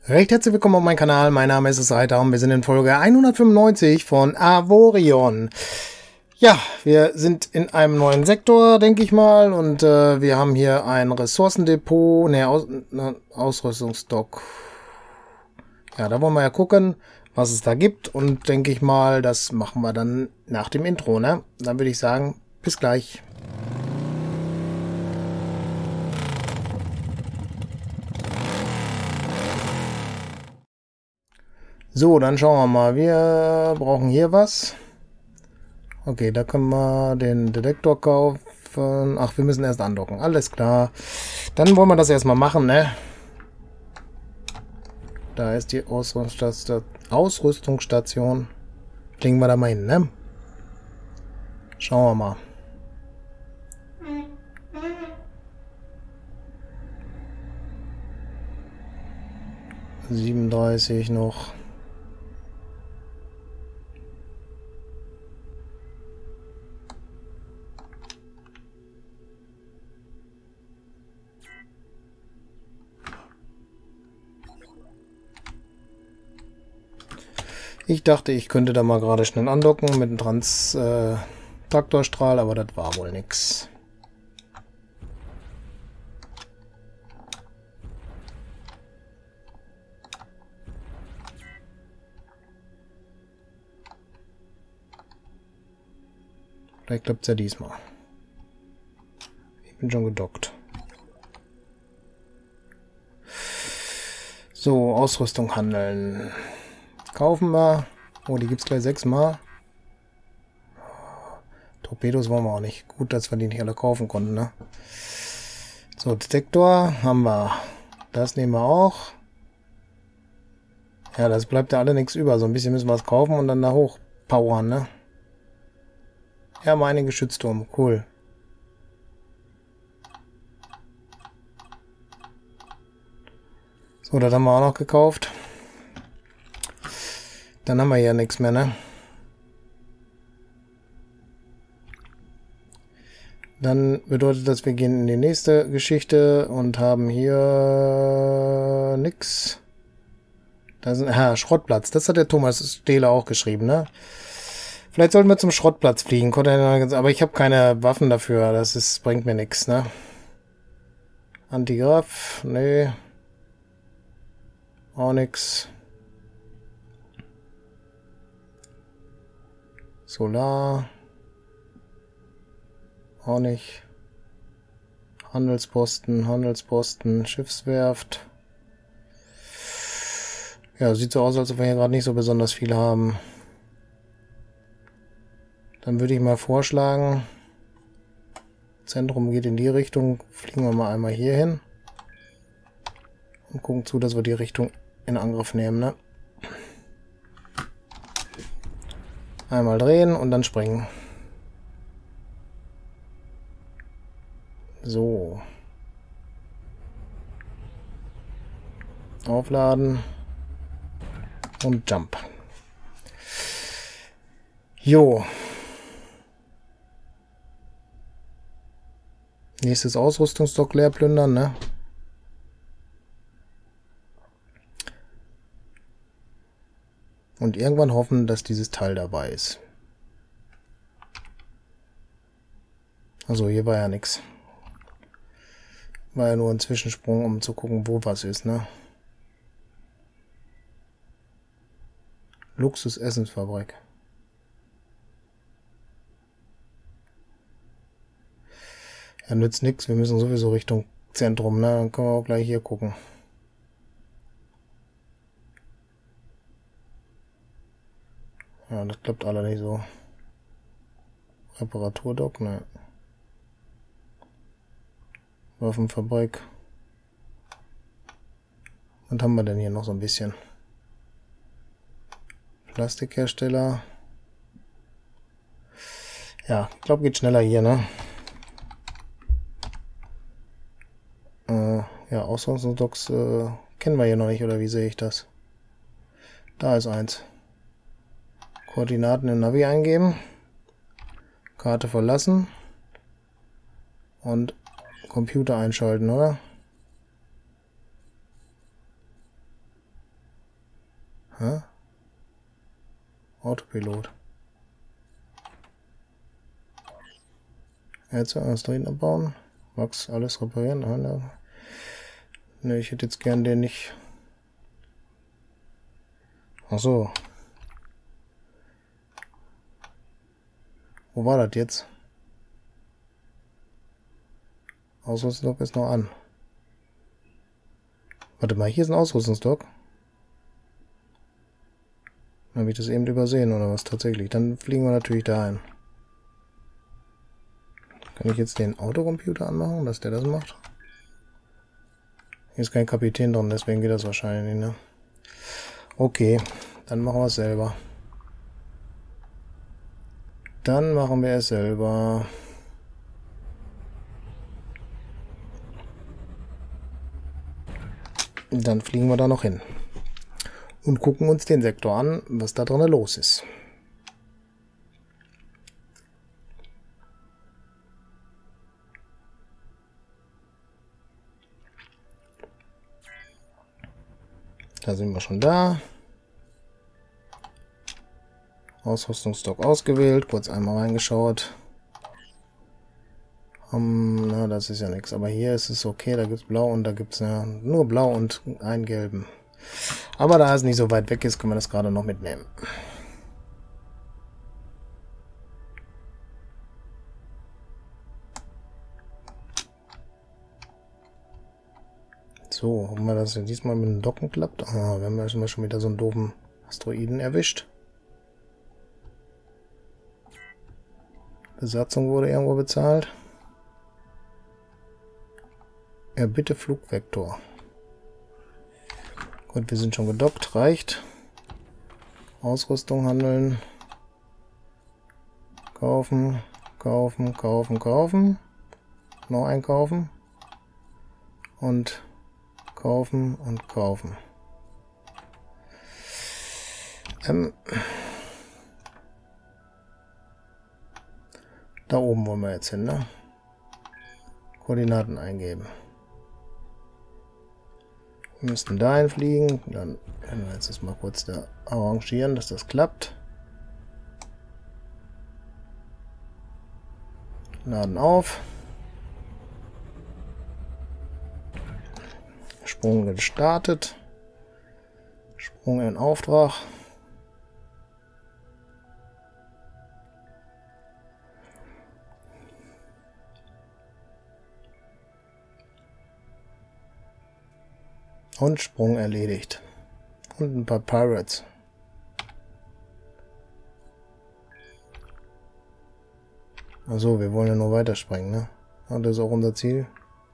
Recht herzlich willkommen auf meinem Kanal, mein Name ist Reiter und wir sind in Folge 195 von Avorion. Ja, wir sind in einem neuen Sektor, denke ich mal, und wir haben hier ein Ressourcendepot, Ausrüstungsdock. Ja, da wollen wir ja gucken, was es da gibt und denke ich mal, das machen wir dann nach dem Intro, ne? Dann würde ich sagen, bis gleich. So, dann schauen wir mal. Wir brauchen hier was. Okay, da können wir den Detektor kaufen. Ach, wir müssen erst andocken. Alles klar. Dann wollen wir das erstmal machen, ne? Da ist die Ausrüstungsstation. Legen wir da mal hin, ne? Schauen wir mal. 37 noch. Ich dachte, ich könnte da mal gerade schnell andocken mit dem Traktorstrahl, aber das war wohl nix. Vielleicht klappt es ja diesmal. Ich bin schon gedockt. So, Ausrüstung handeln. Kaufen wir. Oh, die gibt es gleich 6-mal. Torpedos wollen wir auch nicht. Gut, dass wir die nicht alle kaufen konnten, ne? So, Detektor haben wir. Das nehmen wir auch. Ja, das bleibt ja alle nichts über. So ein bisschen müssen wir es kaufen und dann da hochpowern, ne? Ja, meine Geschützturm. Cool. So, das haben wir auch noch gekauft. Dann haben wir ja nichts mehr, ne? Dann bedeutet das, wir gehen in die nächste Geschichte und haben hier nix. Da sind, Schrottplatz. Das hat der Thomas Stehler auch geschrieben, ne? Vielleicht sollten wir zum Schrottplatz fliegen. Aber ich habe keine Waffen dafür. Bringt mir nichts, ne? Antigraf, nee. Auch nix. Solar. Auch nicht. Handelsposten, Schiffswerft. Ja, sieht so aus, als ob wir hier gerade nicht so besonders viel haben. Dann würde ich mal vorschlagen, Zentrum geht in die Richtung, fliegen wir mal einmal hier hin. Und gucken zu, dass wir die Richtung in Angriff nehmen, ne? Einmal drehen und dann springen. So. Aufladen. Und Jump. Jo. Nächstes Ausrüstungsdock leer plündern, ne? Und irgendwann hoffen, dass dieses Teil dabei ist. Also hier war ja nichts. War ja nur ein Zwischensprung, um zu gucken, wo was ist, ne? Luxus-Essensfabrik. Ja, nützt nichts. Wir müssen sowieso Richtung Zentrum, ne? Dann können wir auch gleich hier gucken. Ja, das klappt alle nicht so. Reparaturdock, ne. Waffenfabrik. Was haben wir denn hier noch so ein bisschen? Plastikhersteller. Ja, ich glaube, geht schneller hier, ne? Ja, Ausrüstungsdocks kennen wir hier noch nicht, oder wie sehe ich das? Da ist eins. Koordinaten im Navi eingeben. Karte verlassen. Und Computer einschalten, oder? Hä? Autopilot. Erze, Asteroiden abbauen. Max, alles reparieren. Ne, ich hätte jetzt gern den nicht. Ach so. Wo war das jetzt? Ausrüstungsdock ist noch an. Warte mal, hier ist ein Ausrüstungsdock. Habe ich das eben übersehen oder was tatsächlich? Dann fliegen wir natürlich dahin. Kann ich jetzt den Autocomputer anmachen, dass der das macht? Hier ist kein Kapitän drin, deswegen geht das wahrscheinlich nicht, ne? Okay, dann machen wir es selber. Dann machen wir es selber. Dann fliegen wir da noch hin. Und gucken uns den Sektor an, was da drin los ist. Da sind wir schon da. Ausrüstungsstock ausgewählt, kurz einmal reingeschaut. Na, das ist ja nichts. Aber hier ist es okay, da gibt es blau und da gibt es ja nur blau und einen gelben. Aber da es nicht so weit weg ist, können wir das gerade noch mitnehmen. So, hoffen wir, dass es diesmal mit dem Docken klappt. Ah, wir haben ja schon wieder so einen doofen Asteroiden erwischt. Besatzung wurde irgendwo bezahlt. Ja, bitte Flugvektor. Gut, wir sind schon gedockt, reicht. Ausrüstung handeln. Kaufen, kaufen, kaufen, kaufen. Noch einkaufen. Und kaufen und kaufen. Da oben wollen wir jetzt hin, ne? Koordinaten eingeben. Wir müssten dahin fliegen. Dann werden wir jetzt das mal kurz da arrangieren, dass das klappt. Laden auf. Sprung gestartet. Sprung in Auftrag. Und Sprung erledigt. Und ein paar Pirates. Also, wir wollen ja nur weiterspringen, ne? Und das ist auch unser Ziel.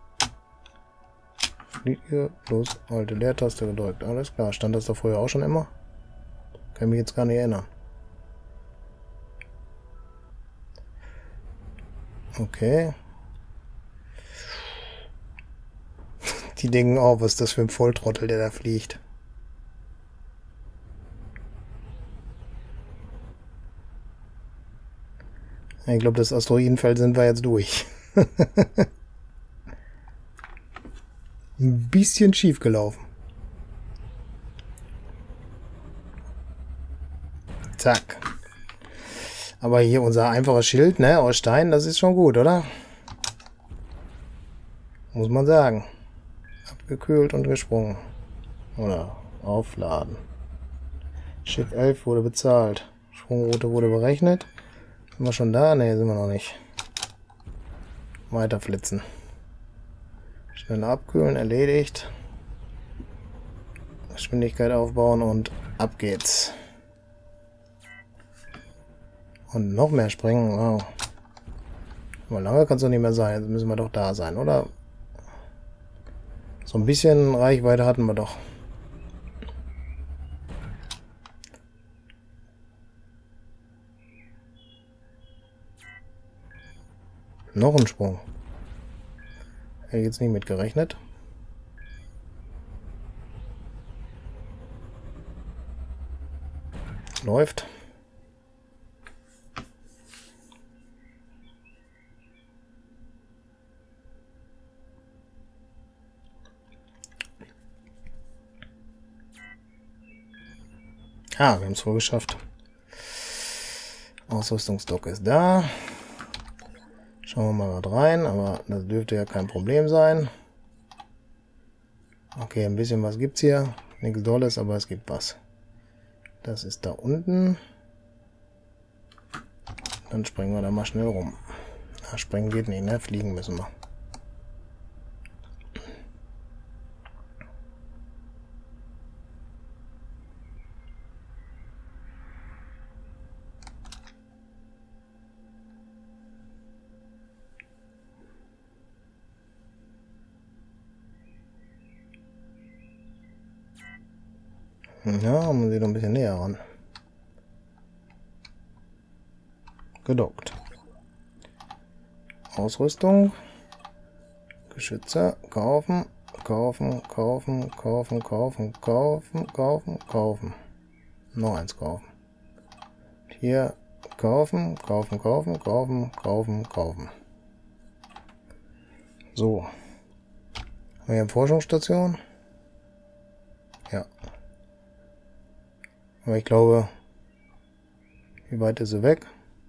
Fliege, bloß alte Leertaste gedrückt. Alles klar. Stand das da vorher auch schon immer? Kann mich jetzt gar nicht erinnern. Okay. Die denken auch, was ist das für ein Volltrottel, der da fliegt. Ich glaube, das Asteroidenfeld sind wir jetzt durch. Ein bisschen schief gelaufen. Zack. Aber hier unser einfaches Schild, ne, aus Stein, das ist schon gut, oder? Muss man sagen. Abgekühlt und gesprungen. Oder aufladen. Schiff 11 wurde bezahlt. Sprungroute wurde berechnet. Sind wir schon da? Ne, sind wir noch nicht. Weiter flitzen. Schnell abkühlen, erledigt. Geschwindigkeit aufbauen und ab geht's. Und noch mehr springen. Wow. Aber lange kann es doch nicht mehr sein. Jetzt müssen wir doch da sein, oder? So ein bisschen Reichweite hatten wir doch. Noch ein Sprung. Hätte ich jetzt nicht mit gerechnet. Läuft. Ah, wir haben es wohl geschafft. Ausrüstungsdock ist da. Schauen wir mal gerade rein, aber das dürfte ja kein Problem sein. Okay, ein bisschen was gibt's hier. Nichts Dolles, aber es gibt was. Das ist da unten. Dann springen wir da mal schnell rum. Ja, springen geht nicht, ne? Fliegen müssen wir. Ja, man sieht noch ein bisschen näher ran. Gedockt. Ausrüstung. Geschütze. Kaufen. Kaufen. Kaufen. Kaufen. Kaufen. Kaufen. Kaufen. Kaufen. Noch eins kaufen. Hier. Kaufen. Kaufen. Kaufen. Kaufen. Kaufen. Kaufen. So. Haben wir hier eine Forschungsstation? Ja. Aber ich glaube, wie weit ist sie weg?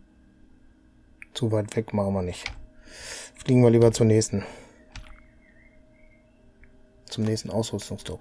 Zu weit weg machen wir nicht. Fliegen wir lieber zur nächsten. Zum nächsten Ausrüstungsdock.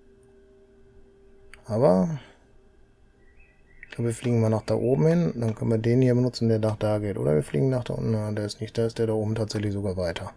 Aber ich glaube, wir fliegen mal nach da oben hin. Dann können wir den hier benutzen, der nach da geht. Oder wir fliegen nach da unten. Nein, der ist nicht. Da ist der da oben tatsächlich sogar weiter.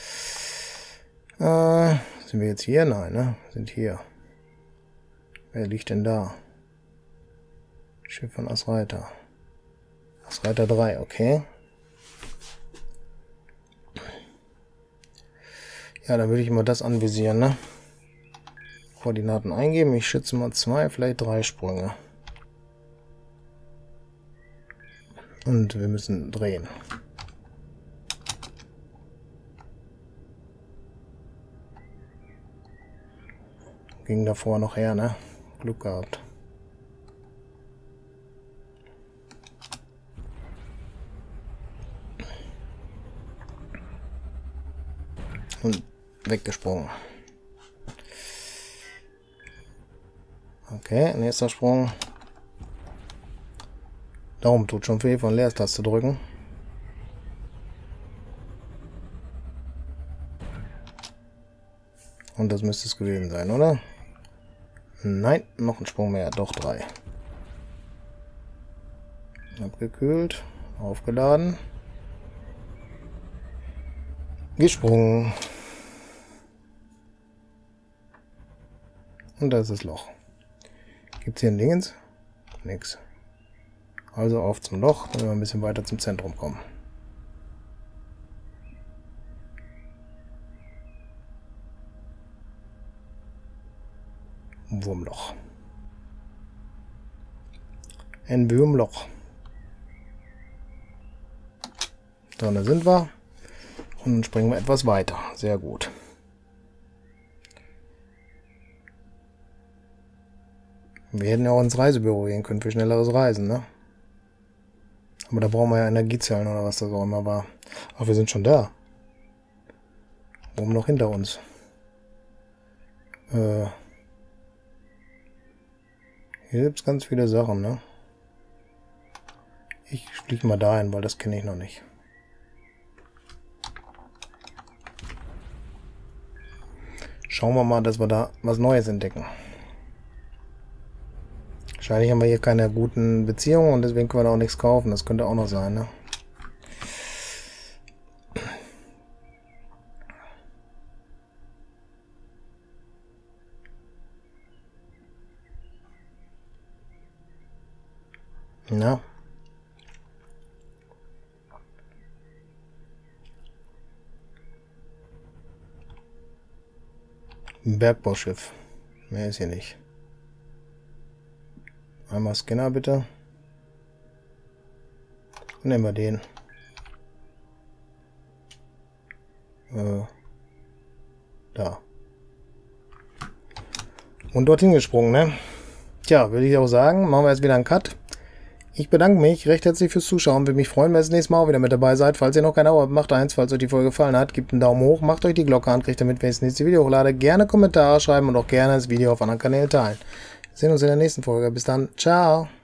Sind wir jetzt hier? Nein, ne? Sind hier. Wer liegt denn da? Schiff von Asreiter. Asreiter 3, okay. Ja, dann würde ich mal das anvisieren, ne? Koordinaten eingeben. Ich schätze mal 2, vielleicht 3 Sprünge. Und wir müssen drehen. Ging davor noch her, ne? Glück gehabt. Und weggesprungen. Okay, nächster Sprung. Daumen tut schon weh, von Leertaste drücken. Und das müsste es gewesen sein, oder? Nein, noch ein Sprung mehr. Doch 3. Abgekühlt. Aufgeladen. Gesprungen. Und da ist das Loch. Gibt es hier ein Dingens? Nix. Also auf zum Loch, damit wir ein bisschen weiter zum Zentrum kommen. Wurmloch. Ein Wurmloch. Da sind wir. Und dann springen wir etwas weiter. Sehr gut. Wir hätten ja auch ins Reisebüro gehen können für schnelleres Reisen, ne? Aber da brauchen wir ja Energiezellen oder was das auch immer war. Ach, wir sind schon da. Warum noch hinter uns? Hier gibt es ganz viele Sachen, ne? Ich fliege mal dahin, weil das kenne ich noch nicht. Schauen wir mal, dass wir da was Neues entdecken. Wahrscheinlich haben wir hier keine guten Beziehungen und deswegen können wir da auch nichts kaufen. Das könnte auch noch sein, ne? Na? Ein Bergbauschiff. Mehr ist hier nicht. Einmal Scanner bitte. Nehmen wir den. Da. Und dorthin gesprungen, ne? Tja, würde ich auch sagen, machen wir jetzt wieder einen Cut. Ich bedanke mich recht herzlich fürs Zuschauen. Würde mich freuen, wenn ihr das nächste Mal auch wieder mit dabei seid. Falls ihr noch kein Abo habt, macht eins. Falls euch die Folge gefallen hat, gebt einen Daumen hoch, macht euch die Glocke an, kriegt damit, wenn ich das nächste Video hochlade. Gerne Kommentare schreiben und auch gerne das Video auf anderen Kanälen teilen. Sehen uns in der nächsten Folge. Bis dann. Ciao.